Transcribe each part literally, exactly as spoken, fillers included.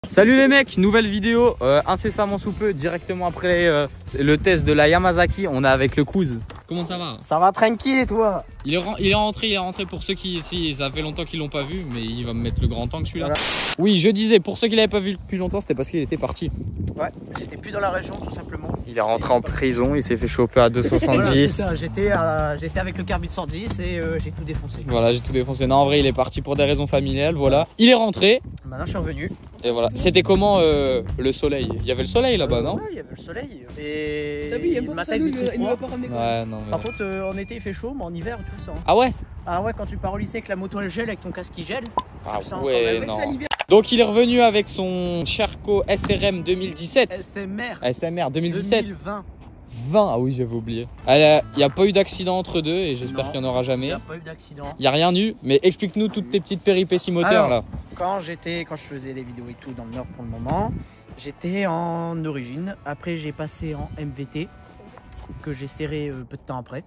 Salut les mecs, nouvelle vidéo euh, incessamment sous peu, directement après euh, le test de la Yamazaki, on est avec le Kouz. Comment ça va? Ça va tranquille et toi? il est, il est rentré, il est rentré pour ceux qui, si, ça fait longtemps qu'ils l'ont pas vu, mais il va me mettre le grand tank celui-là. Voilà. Oui, je disais, pour ceux qui l'avaient pas vu depuis longtemps, c'était parce qu'il était parti. Ouais, j'étais plus dans la région tout simplement. Il est rentré en prison, il s'est fait choper à deux soixante-dix. Voilà, j'étais euh, j'étais avec le carbi de cent dix et euh, j'ai tout défoncé. Voilà, j'ai tout défoncé. Non, en vrai, il est parti pour des raisons familiales, voilà. Il est rentré. Maintenant, je suis revenu. Et voilà. C'était comment euh, le soleil? Il y avait le soleil là-bas, euh, non? Ouais, il y avait le soleil. Et t'as vu, il y a le matin, il il faisait nous froid. a pas ramené quoi. Ouais, non, mais... Par contre, euh, en été, il fait chaud, mais en hiver, tu le sens. Ah ouais? Ah ouais, quand tu pars au lycée avec la moto elle gèle, avec ton casque qui gèle. Ah tu le sens ouais, quand même. non. Donc il est revenu avec son Sherco S R M deux mille dix-sept. S M R. S M R deux mille dix-sept. deux mille vingt. vingt, ah oui, j'avais oublié. Il n'y a pas eu d'accident entre deux et j'espère qu'il n'y en aura Il jamais. n'y a pas eu d'accident. Il n'y a rien eu, mais explique-nous toutes tes petites péripéties moteurs. Alors, là. Quand j'étais, quand je faisais les vidéos et tout dans le Nord pour le moment, j'étais en origine. Après, j'ai passé en M V T que j'ai serré euh, peu de temps après.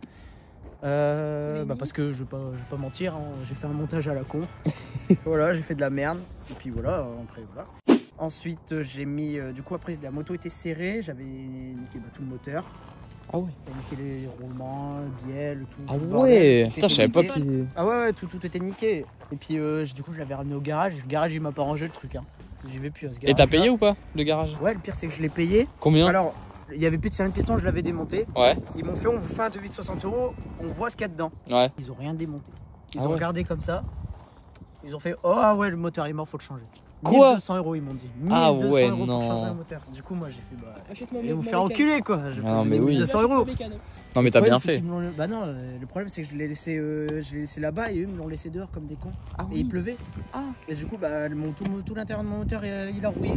Euh, bah parce que je vais pas, je vais pas mentir, hein, j'ai fait un montage à la con. Voilà, j'ai fait de la merde. Et puis voilà, après voilà. Ensuite, j'ai mis, euh, du coup après la moto était serrée, j'avais niqué bah, tout le moteur. Ah ouais. J'avais niqué les roulements, bielle, tout. Ah tout le ouais. bordel, tout Putain, je était savais pas niqué. qu'il... Ah ouais, ouais, tout, tout était niqué. Et puis euh, du coup, je l'avais ramené au garage. Le garage, il m'a pas rangé le truc. Hein. J'y vais plus à ce garage. Et t'as payé ou pas le garage? Ouais, le pire c'est que je l'ai payé. Combien? Alors, il y avait plus de cinq pistons, je l'avais démonté. Ouais. Ils m'ont fait, on vous fait un devis de soixante euros, on voit ce qu'il y a dedans. Ouais. Ils ont rien démonté. Ils Ah ont ouais. regardé comme ça. Ils ont fait, oh ah ouais, le moteur est mort, faut le changer. Quoi? mille deux cents euros, ils m'ont dit. Ah mille deux cents ouais, euros non. pour changer un moteur. Du coup, moi j'ai fait, bah. Achète-moi Ils mon vous faire mécano. enculer quoi. Je Ah, peux mais oui. mille deux cents euros. Non mais t'as Le bien problème, c'est fait. qu'ils me l'ont- Bah non, euh, le problème c'est que je l'ai laissé, euh, je l'ai laissé là-bas et eux me l'ont laissé dehors comme des cons. Ah Et il pleuvait. Ah. Et du coup, bah, mon, tout, tout l'intérieur de mon moteur, euh, il a rouillé.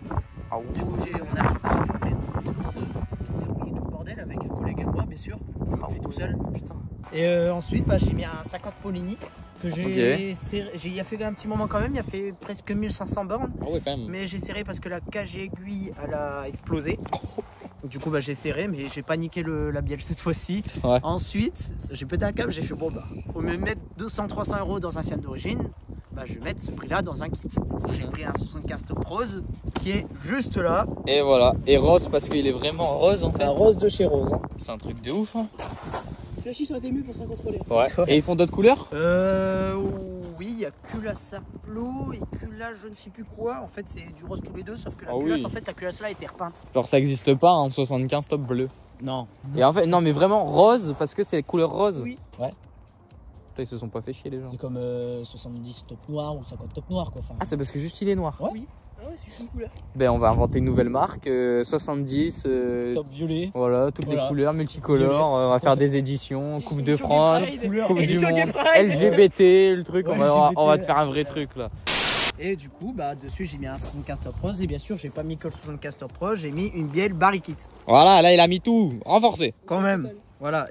Ah Du coup, j'ai, on a tout, j'ai tout fait. Tout, tout dérouillé, tout le bordel avec un collègue à moi, bien sûr. On fait tout seul. Putain. Et euh, ensuite, bah, j'ai mis un cinquante Polini que j'ai Ok. serré. J'ai, il a fait un petit moment quand même, il a fait presque mille cinq cents bornes. Ah ouais, quand même. Mais j'ai serré parce que la cage aiguille, elle a explosé. Donc, du coup, bah, j'ai serré, mais j'ai pas niqué le, la bielle cette fois-ci. Ouais. Ensuite, j'ai pété un câble, j'ai fait bon, bah, faut me mettre deux cents à trois cents euros dans un Sienne d'origine. Bah, je vais mettre ce prix-là dans un kit. J'ai pris un soixante-quinze Top Rose qui est juste là. Et voilà. Et rose parce qu'il est vraiment rose en fait. Un rose de chez Rose. Hein. C'est un truc de ouf. Hein. Flashy sur tes murs pour ça contrôler. Ouais. Et ils font d'autres couleurs? Euh, oui, il y a culasse saplo et culasse je ne sais plus quoi. En fait, c'est du rose tous les deux, sauf que la Ah culasse, oui. en fait, la culasse là a été repeinte. Genre ça existe pas un soixante-quinze top bleu. Non. Et en fait, non mais vraiment rose parce que c'est couleur rose. Oui. Ouais. Putain, ils se sont pas fait chier les gens. C'est comme euh, soixante-dix top noir ou cinquante top noir quoi. Enfin, Ah c'est parce que juste il est noir. ouais. Oui. Ah ouais, c'est une couleur. Ben on va inventer une nouvelle marque, euh, soixante-dix, euh, Top violet. voilà, toutes Voilà. les couleurs, multicolores, euh, on va faire des éditions, Coupe de Édition France, Gay Pride. Coupe du Édition Gay Monde, Pride. L G B T, le truc, on, Ouais, va, on va- on va L G B T. te faire un vrai truc là. Et du coup, bah dessus j'ai mis un soixante-quinze Top Rose et bien sûr j'ai pas mis que le soixante-quinze Top Rose, j'ai mis une bielle Barrikit. Voilà, là il a mis tout, renforcé. Quand même. Voilà,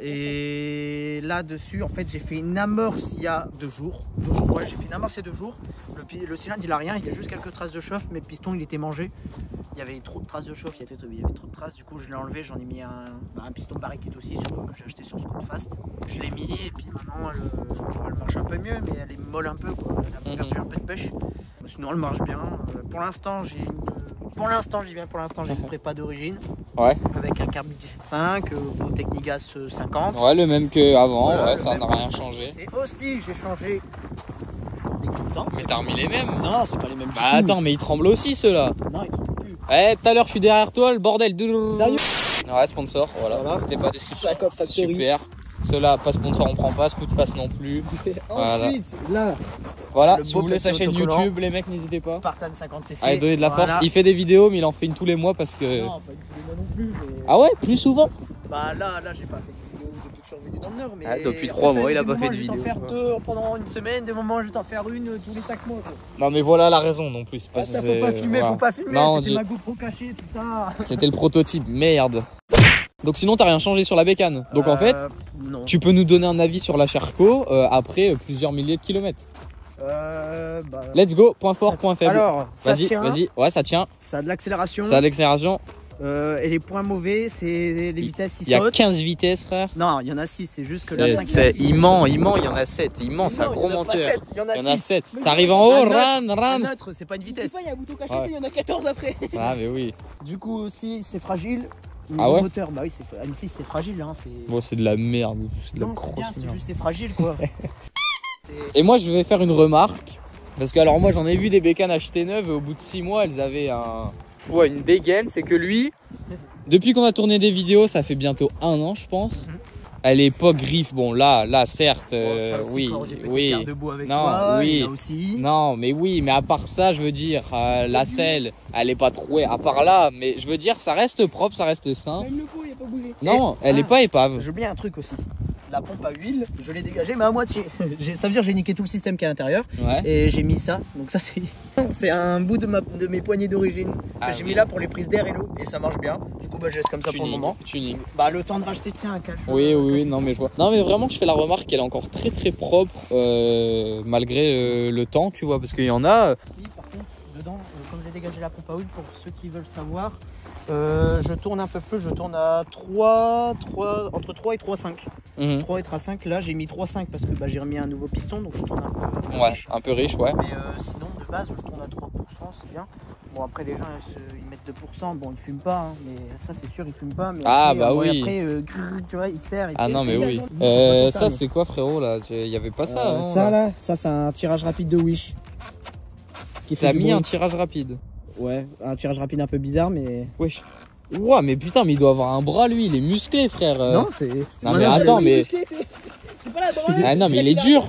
et là-dessus, en fait, j'ai fait une amorce il y a deux jours. Deux jours, ouais, j'ai fait une amorce il y a deux jours. Le, pi- le cylindre, il a rien, il y a juste quelques traces de chauffe, mais le piston, il était mangé. Il y avait trop de traces de chauffe, il y avait, il y avait trop de traces. Du coup, je l'ai enlevé, j'en ai mis un, bah, un piston Barrikit aussi sur, que j'ai acheté sur Scoot Fast. Je l'ai mis, et puis maintenant, elle, elle marche un peu mieux, mais elle est molle un peu, quoi. Elle a perdu un peu de pêche. Sinon, elle marche bien. Euh, Pour l'instant, j'ai une. Pour l'instant, j'y viens pour l'instant, j'ai une prépa d'origine. Ouais. Avec un carbu dix-sept virgule cinq, euh, beau Technigas euh, cinquante. Ouais, le même qu'avant, Voilà, ouais, le ça même n'a rien principe. changé. Et aussi, j'ai changé les contents. Mais t'as remis les mêmes? Non, c'est pas les mêmes. Bah attends, mais ils tremblent aussi ceux-là. Non, ils trouvent plus. Eh, tout à l'heure je suis derrière toi, le bordel. Sérieux? Ouais, sponsor, voilà. Voilà. C'était pas description. Sac of Factory. Super. Ceux-là, pas sponsor, on prend pas. Scoot Fast non plus. Voilà. Ensuite, là, Voilà, Le si beau vous voulez sa petit chaîne autocollant. YouTube, les mecs, n'hésitez pas. Spartan cinquante C C. Allez, donner de la Voilà. force. Il fait des vidéos, mais il en fait une tous les mois parce que. Non, pas tous les mois non plus. Mais... Ah ouais, plus souvent? Bah là, là, j'ai pas fait de vidéo depuis que je suis revenu dans le Nord. Mais Ah, depuis en trois fait, mois, il a des pas moments, fait de je vais t'en vidéo, faire quoi. deux pendant une semaine, des moments, je vais t'en faire une euh, tous les cinq mois. Quoi. Non, mais voilà la raison non plus. Ah, ça, faut pas filmer, voilà. faut pas filmer. Non, on C'était dit- ma GoPro cachée, putain. C'était le prototype, merde. Donc sinon, t'as rien changé sur la bécane. Donc en fait, Euh, non. tu peux nous donner un avis sur la Sherco euh, après euh, plusieurs milliers de kilomètres. Euh, bah, Let's go, point fort, point faible. Alors, ça Vas-y, tient, vas-y. Ouais, ça tient. ça a de l'accélération. Ça a de l'accélération. Euh, et les points mauvais, c'est les vitesses, ils Il y a sautent. quinze vitesses, frère. Non, il y en a six, c'est juste que la C'est- cinq, c'est- Il ment, il ment, il y en a sept. Il ment, c'est un gros menteur. Il y en a Il y en a six. sept. T'arrives en haut, La ran, neutre, ran. la neutre, c'est pas une Je sais vitesse. pas, il y a un bouton caché, Ouais. il y en a quatorze après. Ah, mais oui. Du coup, aussi, c'est fragile. Le Ah ouais moteur, bah oui, c'est M six, c'est fragile. Hein, c'est... Bon, c'est de la merde. C'est de la Non, c'est bien, grosse c'est merde. juste c'est fragile quoi. C'est- Et moi, je vais faire une remarque. Parce que, alors, moi, j'en ai vu des bécanes achetées neuves et au bout de six mois, elles avaient un. Ouais, une dégaine. C'est que lui, depuis qu'on a tourné des vidéos, ça fait bientôt un an, je pense. Mhm. Elle est pas griffe. Bon, là, là, certes, Bon, euh, ça aussi, oui, quand j'ai pété oui. le quart debout avec Non, toi, oui. il y en a aussi. Non, mais oui, mais à part ça, je veux dire, euh, la selle, elle est pas trouée. À part là, mais je veux dire, ça reste propre, ça reste sain. Même le pot, il a pas bougé. Non, elle ah. est pas épave. J'ai oublié un truc aussi. La pompe à huile, je l'ai dégagée mais à moitié. J'ai- Ça veut dire que j'ai niqué tout le système qui est à l'intérieur Ouais. et j'ai mis ça. Donc ça c'est c'est un bout de, ma, de mes poignées d'origine. Ah j'ai oui. mis là pour les prises d'air et l'eau et ça marche bien. Du coup bah je laisse comme ça pour le Tuning, moment. tuning. Bah le temps de racheter de ça un cache. Oui, un oui, oui, cache- non, mais je vois. Non, mais vraiment, je fais la remarque qu'elle est encore très, très propre, euh, malgré euh, le temps, tu vois, parce qu'il y en a. euh, Si, par contre, dedans, euh, comme j'ai dégagé la pompe à huile, pour ceux qui veulent savoir, euh, je tourne un peu plus, je tourne à trois, trois, entre trois et trois virgule cinq. mhm. trois et trois virgule cinq, là j'ai mis trois virgule cinq parce que bah, j'ai remis un nouveau piston, donc je tourne un peu. Ouais, un peu riche, ouais. Mais euh, sinon, de base, je tourne à trois pour cent, c'est bien. Bon, après, les gens ils, se- ils mettent deux pour cent, bon, ils fument pas, hein, mais ça c'est sûr, ils fument pas. Mais Ah, après, bah euh, ouais, oui. Après, euh, grrr, tu vois, ils serrent. ils Ah fait- non, mais fait- oui. Ils Euh, font pas ça, mais- c'est quoi, frérot, là? Il y avait pas ça, Euh, hein, ça là. là, ça c'est un tirage rapide de Wish. Qui fait T'as du mis bruit. un tirage rapide. Ouais, un tirage rapide un peu bizarre, mais. Wesh. Ouah, mais putain, mais il doit avoir un bras, lui, il est musclé, frère. euh. Non, c'est. Non, mais attends, mais. C'est pas la droite. Ah non, mais il est dur.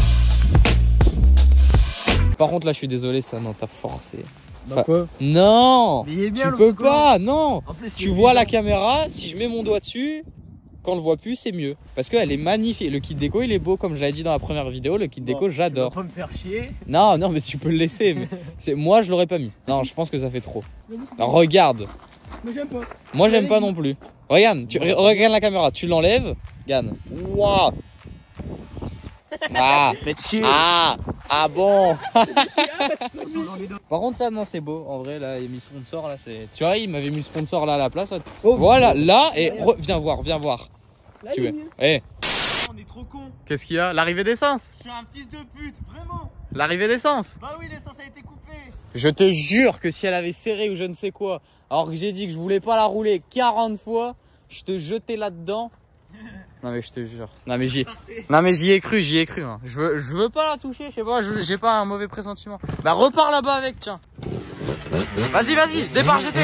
Par contre, là, je suis désolé, ça, non, t'as forcé. Bah quoi Non! Mais il est bien, Tu le peux Coco. pas, non! En plus, Tu il est vois bien. la caméra, si je mets mon doigt dessus, quand on le voit plus, c'est mieux. Parce qu'elle est magnifique. Le kit déco, il est beau, comme je l'avais dit dans la première vidéo. Le kit Bon, déco, j'adore. Tu vas pas me faire chier. Non, non, mais tu peux le laisser. Mais c'est... Moi, je l'aurais pas mis. Non, je pense que ça fait trop. Alors, regarde. Mais j'aime pas. Moi, j'aime pas non plus. Regarde, tu... re- regarde la caméra. Tu l'enlèves. Regarde. Waouh! Ah! Faites chier. Ah! Ah bon! Par contre, ça, non, c'est beau. En vrai, là, il a mis le sponsor. Là, c'est... Tu vois, il m'avait mis le sponsor là à la place. Oh, Voilà, là, et re- viens voir, viens voir. Là, Tu il est veux. mieux. Eh, On est trop cons. qu'est-ce qu'il y a? L'arrivée d'essence? Je suis un fils de pute, vraiment. L'arrivée d'essence? Bah oui, l'essence a été coupée. Je te jure que si elle avait serré ou je ne sais quoi, alors que j'ai dit que je voulais pas la rouler quarante fois, je te jetais là-dedans. Non mais je te jure. Non mais j'y, non mais j'y ai cru, j'y ai cru. Hein. Je veux, je veux pas la toucher, je sais pas, je- j'ai pas un mauvais pressentiment. Bah repars là-bas avec, tiens. Vas-y, vas-y, départ G T.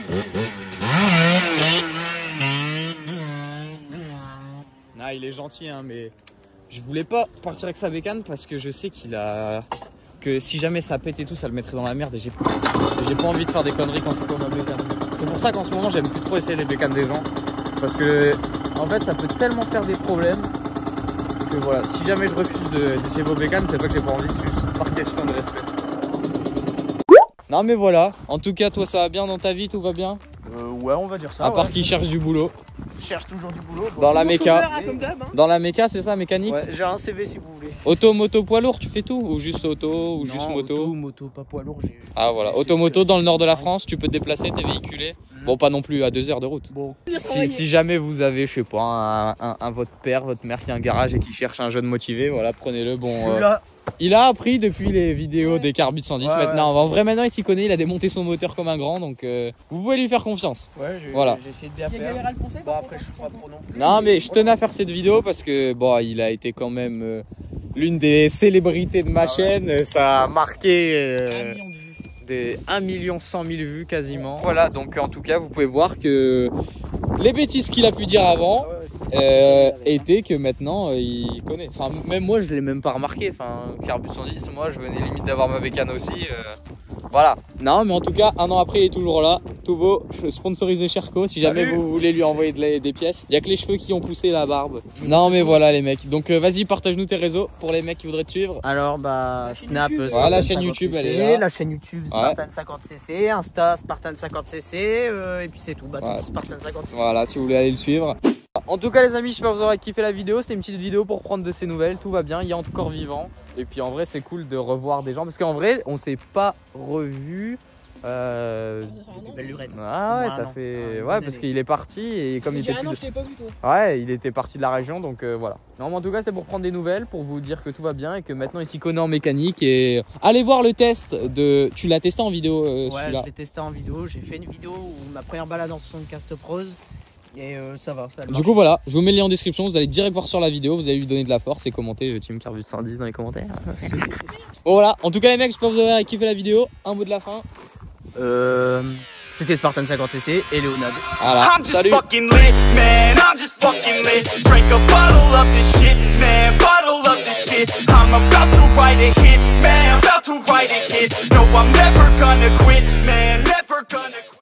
Non, il est gentil, hein, mais je voulais pas partir avec sa bécane parce que je sais qu'il a, que si jamais ça pète et tout, ça le mettrait dans la merde et j'ai, j'ai pas envie de faire des conneries quand c'est pour ma bécane. C'est pour ça qu'en ce moment, j'aime plus trop essayer les bécanes des gens parce que en fait, ça peut tellement faire des problèmes que voilà, si jamais je refuse de, d'essayer vos bécanes, c'est pas que j'ai pas envie, c'est juste par question de respect. Non mais voilà, en tout cas toi ça va bien dans ta vie, tout va bien? Euh, ouais, on va dire ça. À part ouais. qu'il cherche du boulot. Je cherche toujours du boulot. Bon. Dans la Toujours méca. chauffeur, hein, comme d'hab, hein. Dans la méca, c'est ça, mécanique? Ouais, j'ai un C V si vous voulez. Auto, moto, poids lourd, tu fais tout? Ou juste auto, ou Non, juste moto? Auto, moto, pas poids lourd. J'ai... Ah voilà, j'ai- auto-moto c'est- dans le nord de la France, tu peux te déplacer, t'es véhiculé. Bon, pas non plus à deux heures de route. Bon, Si, si jamais vous avez, je sais pas, un, un, un- votre père, votre mère qui a un garage et qui cherche un jeune motivé, voilà, prenez-le. Bon, je suis euh, là. il a appris depuis les vidéos Ouais. des Carbut cent dix Ouais, maintenant. En vrai, maintenant il s'y connaît, il a démonté son moteur comme un grand, donc euh, vous pouvez lui faire confiance. Ouais, j'ai, Voilà. j'ai essayé de bien Il y a faire. galéré à le poncer. Bon, après, je suis pas pro non plus. Non, mais je tenais à faire cette vidéo parce que bon, il a été quand même euh, l'une des célébrités de ma Ah ouais. chaîne. Ça a marqué euh, des un million cent mille vues quasiment. Voilà, donc en tout cas, vous pouvez voir que les bêtises qu'il a pu dire avant Ah ouais, euh, c'est- étaient que maintenant euh, il connaît. Enfin, même moi, je l'ai même pas remarqué. Enfin, Carbut cent dix, moi, je venais limite d'avoir ma bécane aussi. euh, Voilà. Non, mais en tout cas, un an après, il est toujours là. Tout beau. Je sponsorisé Cherco. Si jamais Salut. vous voulez lui envoyer de la- des pièces. Il y a que les cheveux qui ont poussé la barbe. Non, mais voilà, les mecs. Donc, euh, vas-y, partage-nous tes réseaux pour les mecs qui voudraient te suivre. Alors bah La chaîne Snap, YouTube. euh, Voilà, la Spartan chaîne YouTube, cinquante elle C C, est là. la chaîne YouTube Spartan cinquante C C, Insta Spartan cinquante C C, euh, et puis c'est tout, bah Ouais. tout Spartan cinquante C C. Voilà, si vous voulez aller le suivre. En tout cas, les amis, j'espère que vous aurez kiffé la vidéo. C'était une petite vidéo pour prendre de ses nouvelles. Tout va bien, il est encore vivant. Et puis en vrai, c'est cool de revoir des gens parce qu'en vrai, on s'est pas revus Euh... Ça fait un an. Belle lurette. Ah ouais, Ouais, ça non. fait. Ouais, Ouais, bonne parce année. qu'il est parti et comme il Il y était a un an, plus. je t'ai pas vu toi. Ouais, il était parti de la région, donc euh, voilà. Non, mais en tout cas, c'était pour prendre des nouvelles, pour vous dire que tout va bien et que maintenant il s'y connaît en mécanique. Et allez voir le test de. Tu l'as testé en vidéo euh, Ouais, celui-là. je l'ai testé en vidéo. J'ai fait une vidéo où ma première balade en soixante-quatorze Pros. Et euh, ça va. Ça a Du marché. coup, voilà, je vous mets le lien en description. Vous allez direct voir sur la vidéo. Vous allez lui donner de la force et commenter euh, Team Carvut cent dix dans les commentaires. Bon, voilà. En tout cas, les mecs, j'espère que vous avez kiffé la vidéo. Un mot de la fin. Euh, C'était Spartan cinquante C C et Léonade. Voilà. I'm just Salut. fucking lit, man. I'm just fucking lit. Drink a bottle of this shit, man. Bottle of this shit. I'm about to write a hit, man. About to write a hit. No, I'm never gonna quit, man. Never gonna quit.